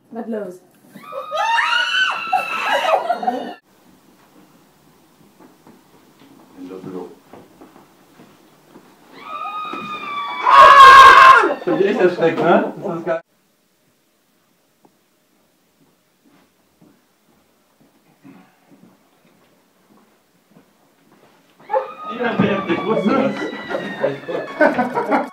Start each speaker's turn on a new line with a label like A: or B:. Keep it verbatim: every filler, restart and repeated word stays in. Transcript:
A: Was los?
B: Ich hab dich echt erschreckt, ne? Das ist geil. Ja, ich wusste das.